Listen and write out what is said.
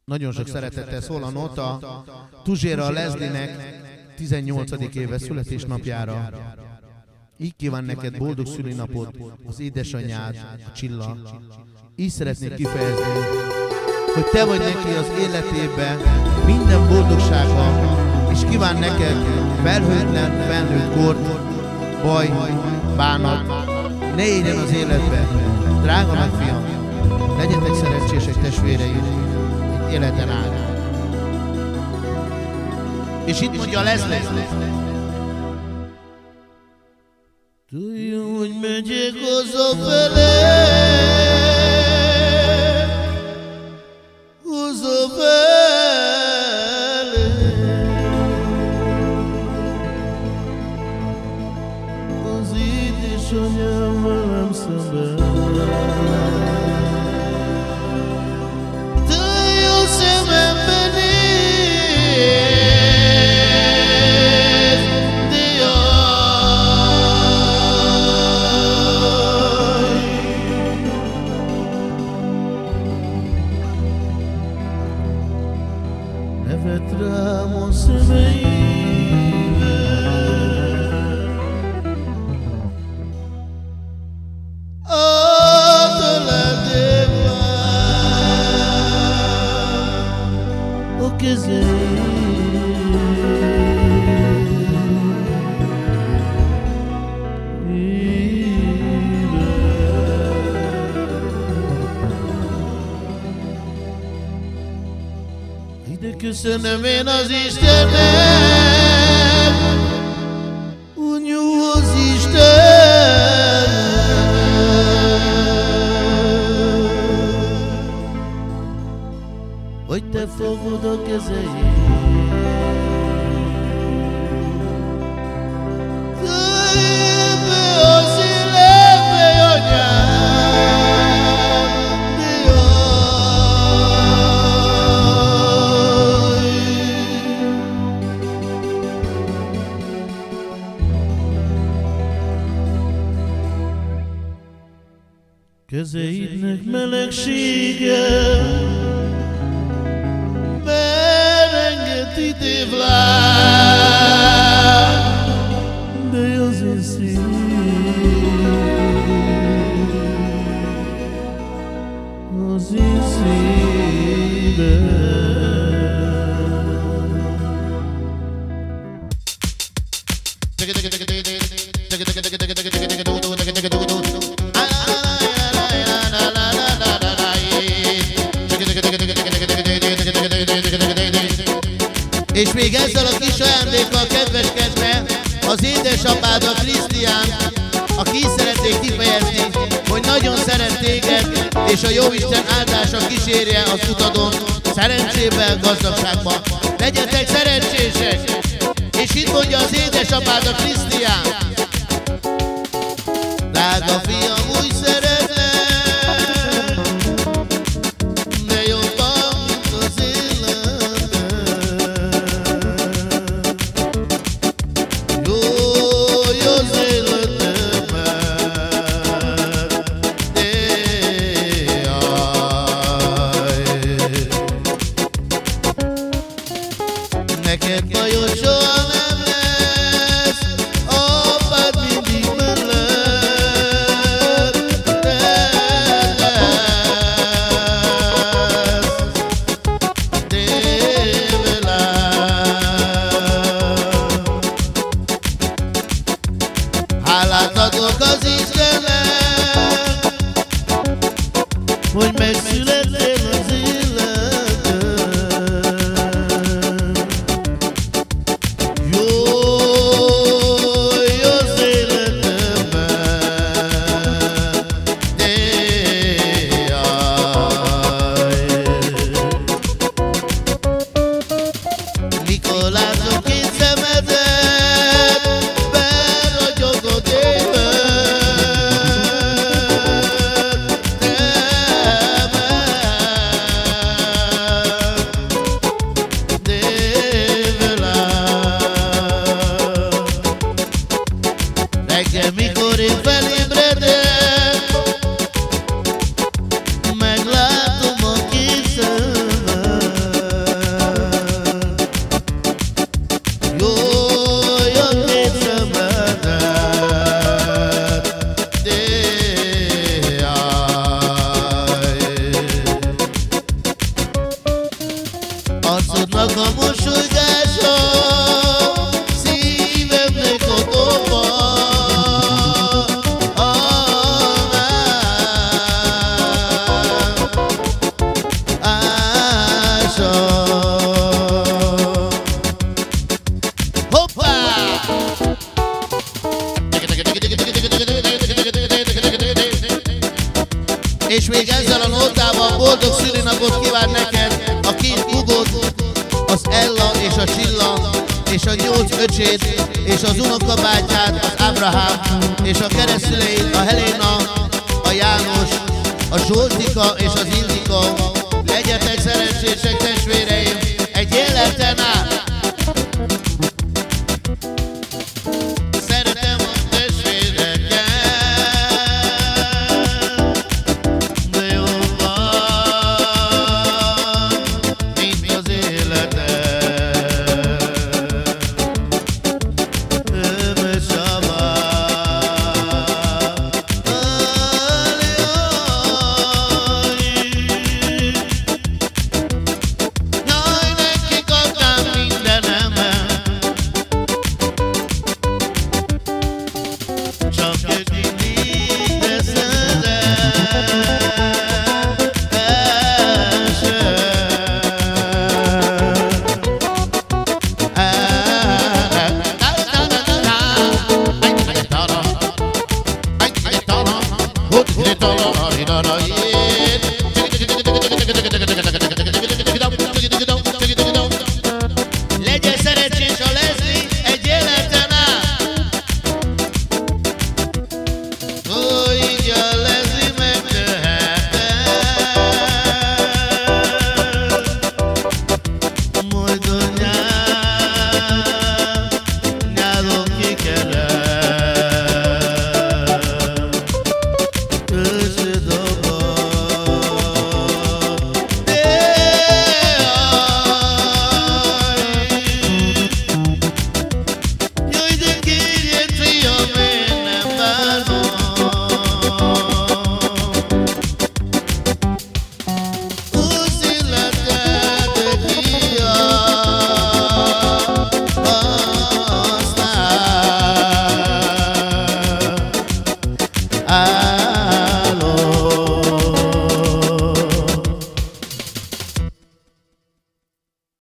Nagyon sok szeretettel szól a nota Tuzséra Leslie-nek 18. éve születésnapjára. Így kíván neked boldog szülinapot az édesanyád, a Csilla. Így szeretnék kifejezni, hogy te vagy neki az életében minden boldogsága, és kíván neked felhőtlen, felnőtt kort, baj, bánat, ne érjen az életbe. Drága nagyfiam, legyetek szerencsések testvéreim, egy életen át. És itt mondja Leslie. Tudjuk, hogy megyek hazafele, az édesanyám velem szemben. Te jó szememben néz, de jaj, nevet rám a szemeivel. Ide köszönöm én az Istennek, úgy jó az Isten, hogy te fogod a kezeit. Kezeidnek melegsége merengeti tévlát, de az én az én szívem. És még ezzel a kis ajándékkal kedveskedve az édesapád, a Krisztián, aki így szeretnék kifejezni, hogy nagyon szeret téged, és a Jóisten áldása kísérje az utadon, szerencsével, gazdagságban. Legyetek szerencsések! És itt mondja az édesapád, a Krisztián. Drága fiam, úgy szeretlek, de jobban, mint az életben. Jó az életemben, de jaj, neked bajod soha nem lesz, apád mindig mellett lesz, hálát adok az Istennek, hogy megszülettél az életben. Jó az életemben, de jaj, mikor látom két szemedet, beragyogod évet, te Annak a mosolygása szívemnek a doba. És még ezzel a nótával boldog szülinapot kíván neked a két húgod, az Ella és a Csilla, és a 8 öcsét, és az unokabátyát, az Ábrahám, és a keresztszüleid, a Helena, a János, a Zsoltika és az